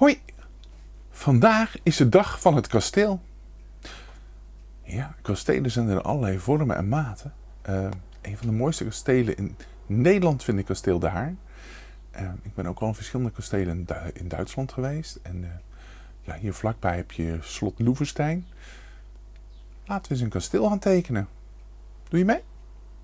Hoi, vandaag is de dag van het kasteel. Ja, kastelen zijn er in allerlei vormen en maten. Een van de mooiste kastelen in Nederland vind ik kasteel De Haar. Ik ben ook al in verschillende kastelen in Duitsland geweest. En ja, hier vlakbij heb je slot Loevestein. Laten we eens een kasteel gaan tekenen. Doe je mee?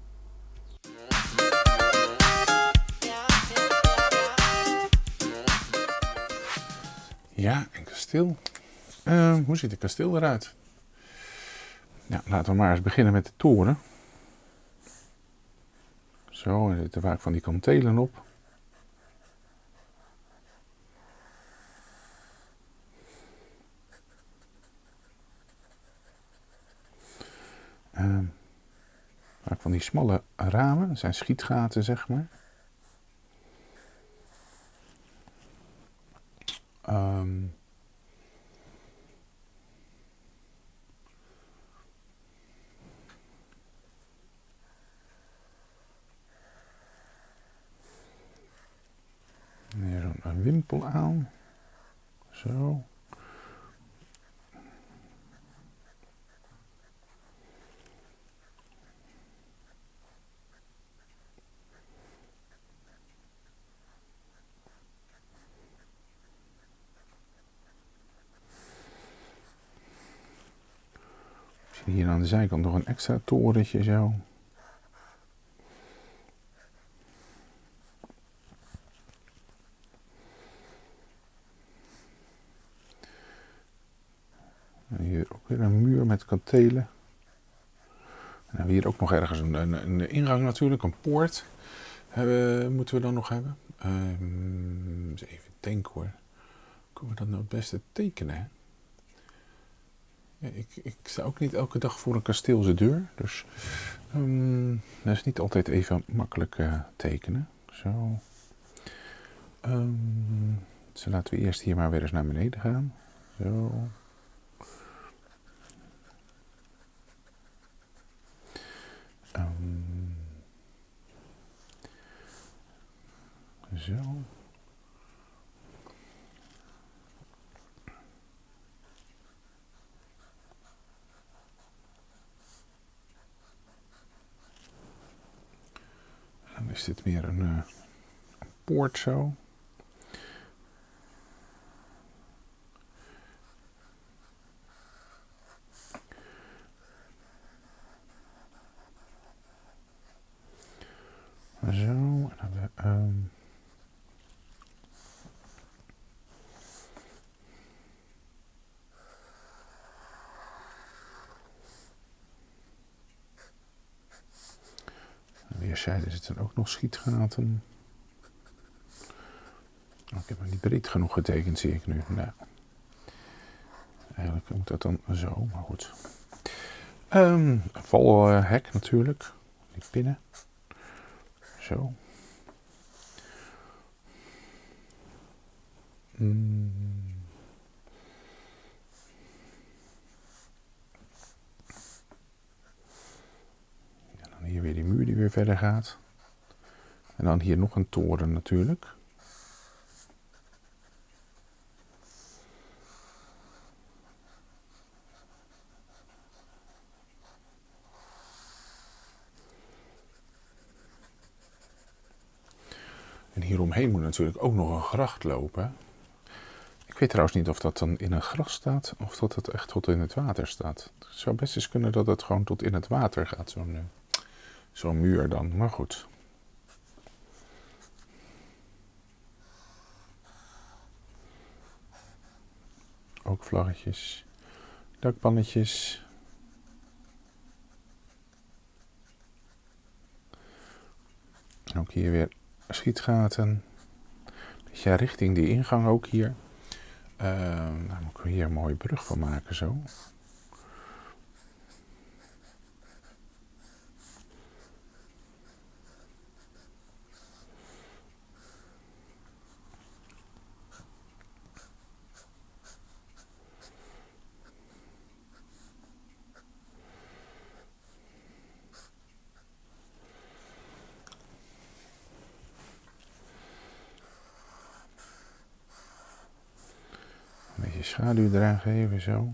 Ja, een kasteel. Hoe ziet een kasteel eruit? Nou, laten we maar eens beginnen met de toren. Zo, er zitten vaak van die kantelen op. Vaak van die smalle ramen, dat zijn schietgaten zeg maar. Hier zo'n wimpel aan. Zo. Hier aan de zijkant nog een extra torentje zo. En hier ook weer een muur met kantelen. En dan hier ook nog ergens een ingang natuurlijk, een poort. Moeten we dan nog hebben. Eens even denken hoor. Kunnen we dat nou het beste tekenen? Hè? Ja, ik sta ook niet elke dag voor een kasteelse deur. Dus dat is niet altijd even makkelijk tekenen. Zo. Dus laten we eerst hier maar weer eens naar beneden gaan. Zo. Zo. Dan is dit weer een poort zo. Zo. En dan weerszijden zitten ook nog schietgaten. Oh, ik heb hem niet breed genoeg getekend, zie ik nu. Nou, eigenlijk moet dat dan zo, maar goed. Een valhek natuurlijk. Die pinnen. Zo. En dan hier weer die muur die weer verder gaat. En dan hier nog een toren natuurlijk. En hieromheen moet natuurlijk ook nog een gracht lopen. Ik weet trouwens niet of dat dan in een gras staat of dat het echt tot in het water staat. Het zou best eens kunnen dat het gewoon tot in het water gaat, zo'n muur dan. Maar goed. Ook vlaggetjes, dakpannetjes. En ook hier weer schietgaten. Dus ja, richting die ingang ook hier. Daar moet ik hier een mooie brug van maken zo. beetje schaduw eraan geven, zo.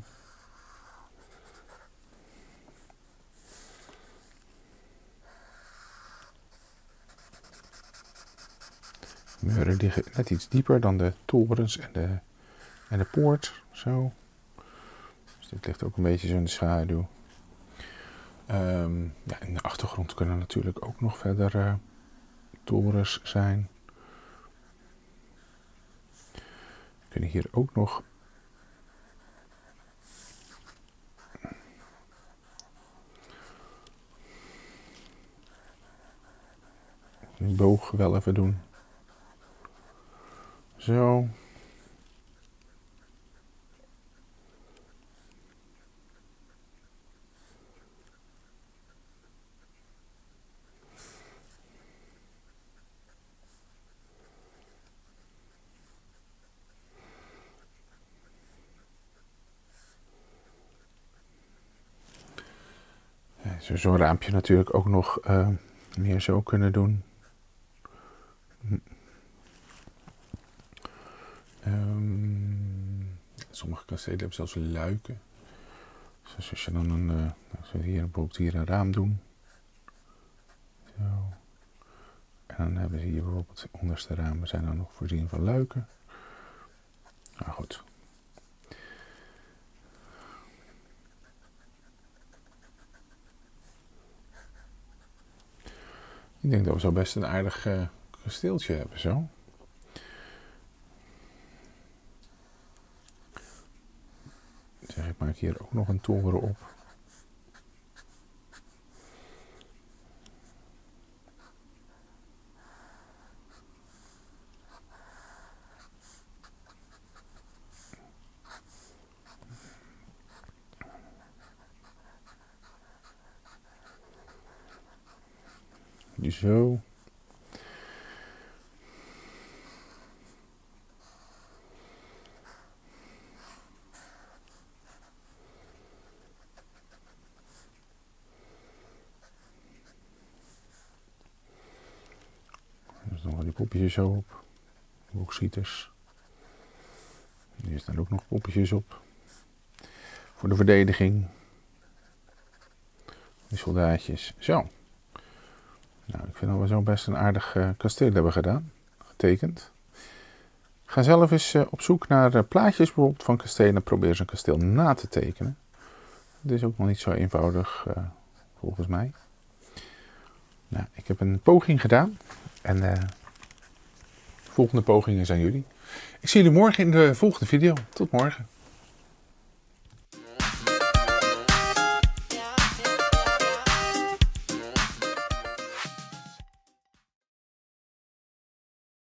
De muren liggen net iets dieper dan de torens en de poort, zo. Dus dit ligt ook een beetje zo in de schaduw. Ja, in de achtergrond kunnen natuurlijk ook nog verder torens zijn. We kunnen hier ook nog een boog wel even doen. Zo. Zo'n raampje natuurlijk ook nog meer zo kunnen doen. Sommige kastelen hebben zelfs luiken. Dus als je dan hier bijvoorbeeld hier een raam doen. Zo. En dan hebben ze hier bijvoorbeeld de onderste ramen zijn dan nog voorzien van luiken. Nou goed. Ik denk dat we zo best een aardig kasteeltje hebben zo. Zeg, ik maak hier ook nog een toren op. Zo. Dus nog wel die poppetjes zo op. Bauxieters. Hier staan ook nog poppetjes op. Voor de verdediging. Die soldaatjes. Zo. Nou, ik vind dat we zo best een aardig kasteel hebben gedaan. Getekend. Ga zelf eens op zoek naar plaatjes bijvoorbeeld van kastelen en probeer zo'n kasteel na te tekenen. Het is ook nog niet zo eenvoudig volgens mij. Nou, ik heb een poging gedaan en de volgende pogingen zijn jullie. Ik zie jullie morgen in de volgende video. Tot morgen.